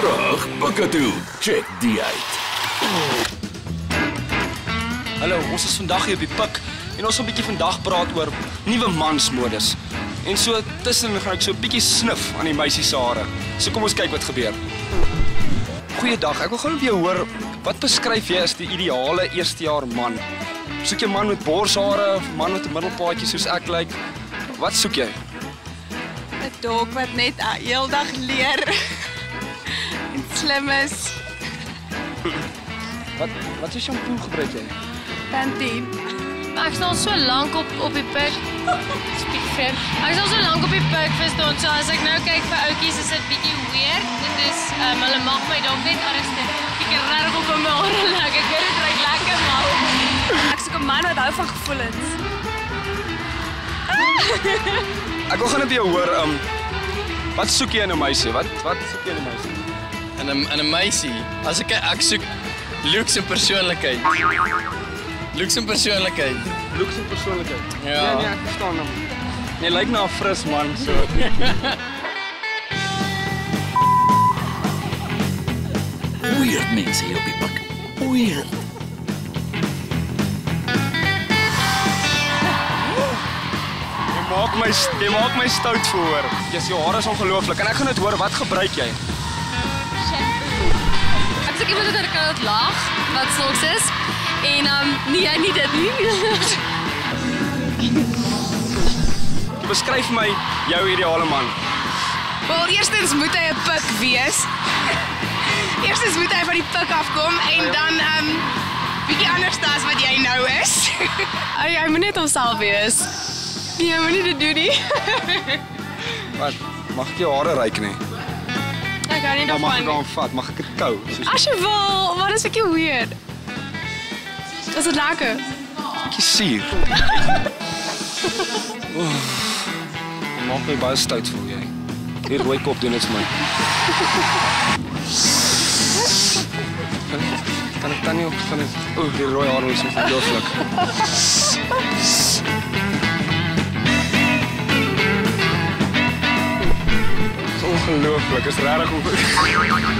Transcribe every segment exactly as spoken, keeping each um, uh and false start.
Terug Pikketoe. Check die uit. Hallo, ons is vandag hier op die Pik en ons gaan 'n bietjie vandag praat oor nuwe mansmodus. En so tussenin gaan ek so 'n bietjie snif aan die meisie se hare. So kom ons kyk wat gebeur. Goeiedag, ek wil gou net by jou hoor, wat beskryf jy as die ideale eerstejaar man? Soek jy 'n man met borshare of 'n man met 'n middelpaadjie soos ek lyk? Wat soek jy? 'n Dog wat net heeldag leer en slim is. Wat wat is shampoo gebruik jy? Pantene. Ek staan so lank op op die pik. Speak vreemd. Ek staan so lank op die pik, verstaan. So as ek nou kyk vir ouetjies is dit bietjie weird. Dit is um, hulle mag my dalk net arresteer. Ek het reg op my hare lag. Ek weet dit lyk lekker maar. Ek soek 'n man wat hou van gevoelens. Ek wil gaan net by jou hoor, um, wat soek jy in 'n meisie? Wat wat soek jy in 'n meisie? En 'n en 'n meisie, as ek ek soek looks en persoonlikheid. Looks en persoonlikheid. Looks en persoonlikheid. Ja. Nee, nee, ek verstaan hom. Nee, lyk na 'n fris man so. Weird mense hier op die Pik. Weird. Jy maak my jy maak my stout voor. Jy's jou hare is ongelooflik en ek gaan net hoor wat gebruik jy? Ek sê iemand wat er kan lag, wat sulks is. En um, nee, jy nie dit nie. Beskryf my jou ideale man. Wel, eerstens moet hy 'n pik wees. Eerstens moet hy van die pik afkom en dan um bietjie anders as wat jy nou is. Hy hy moet net homself wees. Nee, hy moet nie dit doen nie. Wat? Mag ek jou hare ryk nie? Ek kan nie Dan mag ek daarvan. dan vat, mag ek dit kou? Soos As jy wil, wat is ek jou weird? Is dit lekker? 'n bietjie suur. Oh, jy maak my baie stout voel jy. Hier rooi kop doen dit vir my. Kan ek, kan ek dan nie op kan ek O, die rooi hare is so ongelooflik. Ongelooflik, is regtig ongelooflik.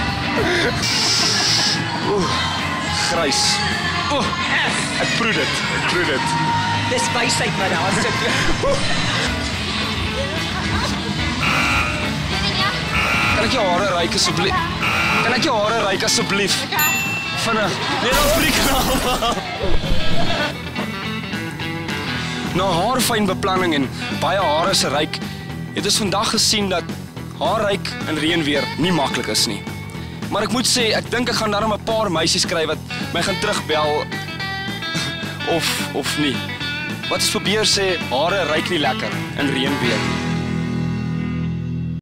Oeh, grys. Oeh, ek proe dit, ek proe dit. Dis wysheid wat daar sit. Kan ek jou hare ryk asseblief? Kan ek jou hare ryk asseblief? Vinnig. Nee, dan breek nou. Na haarfyn beplanning en baie hare se ryk, het ons vandag gesien dat haarryk in reënweer nie maklik is nie. Maar ek moet sê, ek dink ek gaan daarom 'n paar meisies kry wat my gaan terugbel of of nie. Wat is probeer sê, hare ryk nie lekker in reënweer nie.